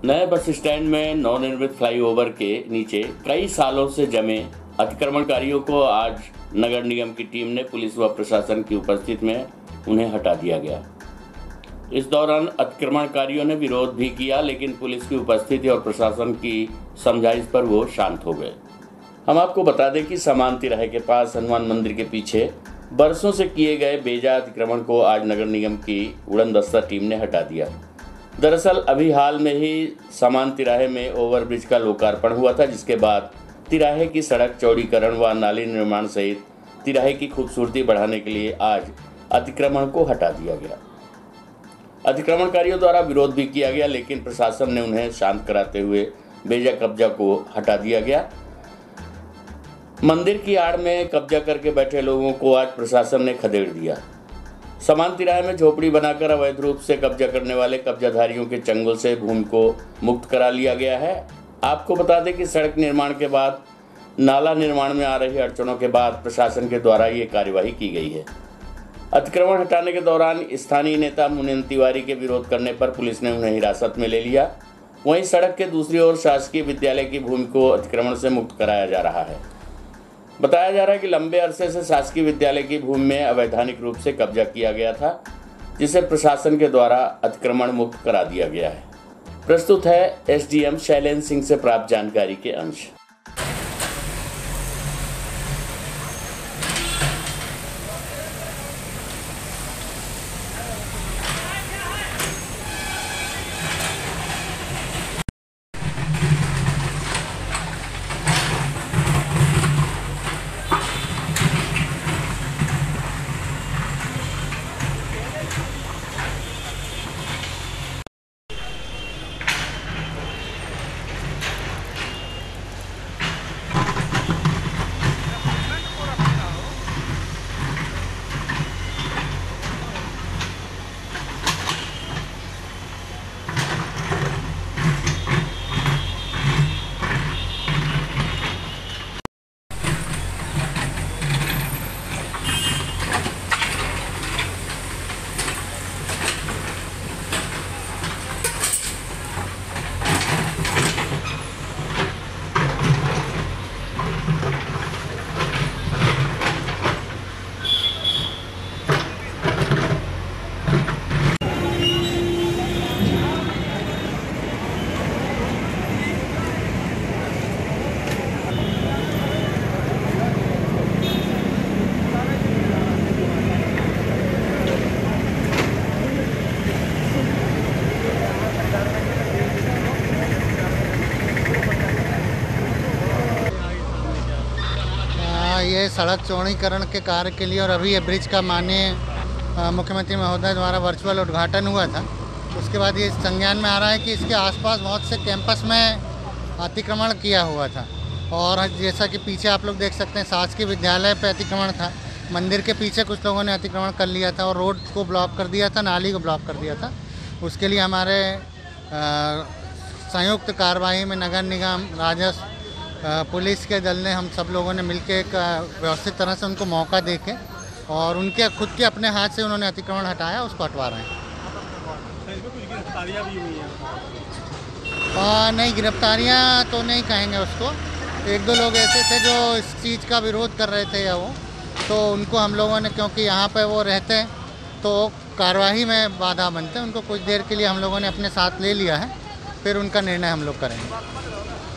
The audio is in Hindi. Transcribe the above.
नए बस स्टैंड में नवनिर्मित फ्लाईओवर के नीचे कई सालों से जमे अतिक्रमणकारियों को आज नगर निगम की टीम ने पुलिस व प्रशासन की उपस्थिति में उन्हें हटा दिया गया। इस दौरान अतिक्रमणकारियों ने विरोध भी किया, लेकिन पुलिस की उपस्थिति और प्रशासन की समझाइश पर वो शांत हो गए। हम आपको बता दें कि समान तिराहे के पास हनुमान मंदिर के पीछे बरसों से किए गए बेजा अतिक्रमण को आज नगर निगम की उड़नदस्ता टीम ने हटा दिया। दरअसल अभी हाल में ही समान तिराहे में ओवरब्रिज का लोकार्पण हुआ था, जिसके बाद तिराहे की सड़क चौड़ीकरण व नाली निर्माण सहित तिराहे की खूबसूरती बढ़ाने के लिए आज अतिक्रमण को हटा दिया गया। अतिक्रमणकारियों द्वारा विरोध भी किया गया, लेकिन प्रशासन ने उन्हें शांत कराते हुए बेजा कब्जा को हटा दिया गया। मंदिर की आड़ में कब्जा करके बैठे लोगों को आज प्रशासन ने खदेड़ दिया। समान तिराहे में झोपड़ी बनाकर अवैध रूप से कब्जा करने वाले कब्जाधारियों के चंगुल से भूमि को मुक्त करा लिया गया है। आपको बता दें कि सड़क निर्माण के बाद नाला निर्माण में आ रही अड़चनों के बाद प्रशासन के द्वारा ये कार्यवाही की गई है। अतिक्रमण हटाने के दौरान स्थानीय नेता मुनीन तिवारी के विरोध करने पर पुलिस ने उन्हें हिरासत में ले लिया। वहीं सड़क के दूसरी ओर शासकीय विद्यालय की भूमि को अतिक्रमण से मुक्त कराया जा रहा है। बताया जा रहा है कि लंबे अरसे से शासकीय विद्यालय की भूमि में अवैधानिक रूप से कब्जा किया गया था, जिसे प्रशासन के द्वारा अतिक्रमण मुक्त करा दिया गया है। प्रस्तुत है एसडीएम शैलेंद्र सिंह से प्राप्त जानकारी के अंश। ये सड़क चौड़ीकरण के कार्य के लिए और अभी ये ब्रिज का माननीय मुख्यमंत्री महोदय द्वारा वर्चुअल उद्घाटन हुआ था। उसके बाद ये संज्ञान में आ रहा है कि इसके आसपास बहुत से कैंपस में अतिक्रमण किया हुआ था और जैसा कि पीछे आप लोग देख सकते हैं शासकीय विद्यालय पे अतिक्रमण था। मंदिर के पीछे कुछ लोगों ने अतिक्रमण कर लिया था और रोड को ब्लॉक कर दिया था, नाली को ब्लॉक कर दिया था। उसके लिए हमारे संयुक्त कार्रवाई में नगर निगम, राजस्व, पुलिस के दल ने, हम सब लोगों ने मिलकर एक व्यवस्थित तरह से उनको मौका देके और उनके खुद के अपने हाथ से उन्होंने अतिक्रमण हटाया, उसको हटवा रहे हैं। कुछ गिरफ्तारियाँ भी हुई हैं? नहीं, गिरफ्तारियाँ तो नहीं कहेंगे उसको। एक दो लोग ऐसे थे जो इस चीज़ का विरोध कर रहे थे या वो, तो उनको हम लोगों ने, क्योंकि यहाँ पे वो रहते हैं तो कार्यवाही में बाधा बनते हैं, उनको कुछ देर के लिए हम लोगों ने अपने साथ ले लिया है, फिर उनका निर्णय हम लोग करेंगे।